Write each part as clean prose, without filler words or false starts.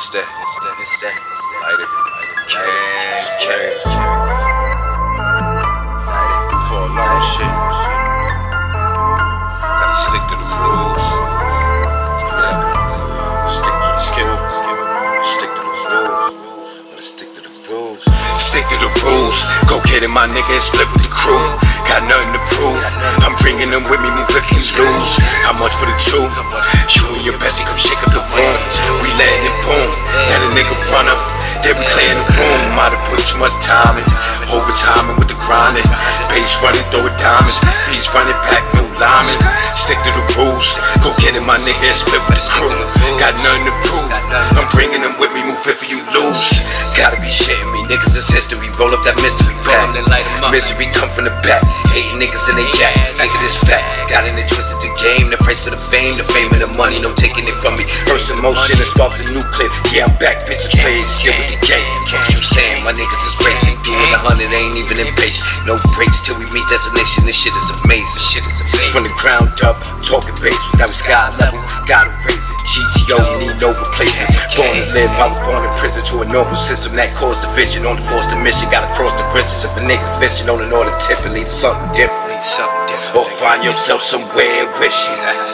It's that. Light it. Cash. For a long shit. Gotta stick to the rules. Stick to the skill. Stick to the rules. Gotta stick to the rules. Stick to the rules. Go get it, my nigga, and split with the crew. Got nothing to prove. I'm bringing them with me, move if you lose. How much for the two? You and your bestie come shake up the room. We letting it boom. Got a nigga run up. They be clearing the room. Might have put too much time in. Overtime with the grinding. Pace running, throw it diamonds. Fees running back, no linemen. Stick to the rules. Go get it, my nigga, and split with the crew. Got nothing to prove. I'm bringing them with me, move if you lose. Gotta be shitting me, niggas is history. Roll up that mystery pack. Misery come from the back. Hating niggas in they gap. Thinking this fat. Got in it twisted the game. The price for the fame and the money. No taking it from me. First emotion and spark the new clip. Yeah, I'm back, bitches playing. Still with the game. What you saying? My niggas is racing. Doing 100, ain't even impatient. No breaks till we reach destination. This shit is amazing. From the ground up, talking bass. Now we sky level. Gotta raise it. GTO, need no replacements. Born to live, I was born in prison to a noble system that caused division. On the forced mission, gotta cross the bridges. If a nigga fishing on an order tip, it leads to something different. Or find yourself somewhere wishing.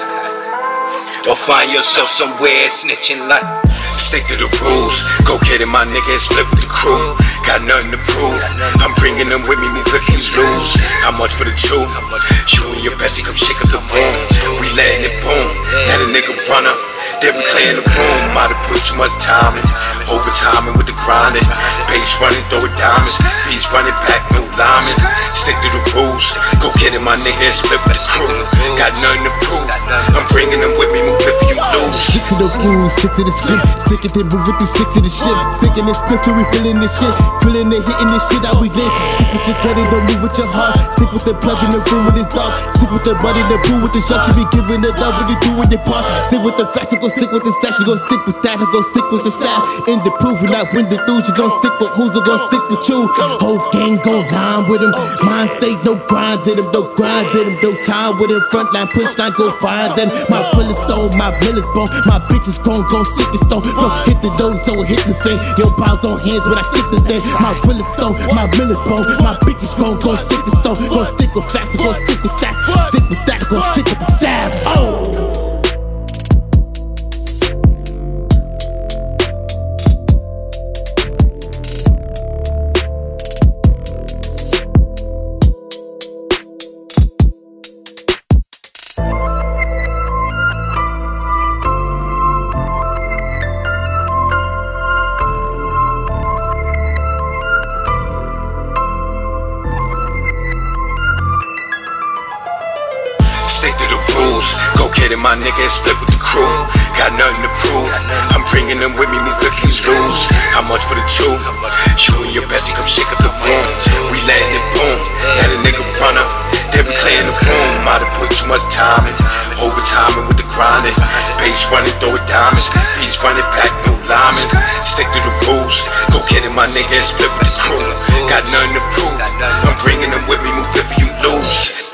Or find yourself somewhere snitching like. Stick to the rules. Go get it, my nigga, and split with the crew. Got nothing to prove. I'm bringing them with me, move if you lose. How much for the two? You and your bestie come shake up the room. We letting it boom. Let a nigga run up. They be clearing the room. Might have put too much time in. Overtime with the grinding. Pace running, throw it diamonds. Fees running back, no linemen. Stick to the rules. Go get it, my nigga, and split with the crew. Got nothing to prove. I'm bringing them with me, move if you lose. Stick to the rules, stick to the script. Stick it and moving through six to the ship. Sticking this split till we feeling this shit. Feeling it, hitting this shit how we live. Stick with your gut and don't move with your heart. Stick with the plug in the room when it's dark. Stick with the money, the pool with the shot. You be giving the love when you doing your part. Stick with the facts, you gon' stick with the stats. You gon' stick with that, you gon' stick with the sound. In the proof, you not win the dudes. You gon' stick with who's gon' stick with you. Whole gang gon' line with him. Mind state, no grind in him, no grind in him. No time with him, frontline punchline, go find them. My bullet stone, my miller's bone. My bitches gon' stick the stone. Fuck, hit the nose, so hit the thing. Your balls on hands when I stick the thing. My bullet stone, my miller's bone. My bitches gon' stick the stone. Gon' stick with facts, gon' stick with stats. Stick with that, gon' stick with the salve. Oh! Stick to the rules. Go get it, my nigga, and split with the crew. Got nothing to prove. I'm bringing them with me, move if you lose. How much for the two? You and your bestie come shake up the room. We letting it boom. Let a nigga run up. They be clearing the room. Might have put too much time in. Overtime with the grinding. Pace running, throw it diamonds. Fees running back, no linemen. Stick to the rules. Go get it, my nigga, and split with the crew. Got nothing to prove. I'm bringing them with me, move if you lose.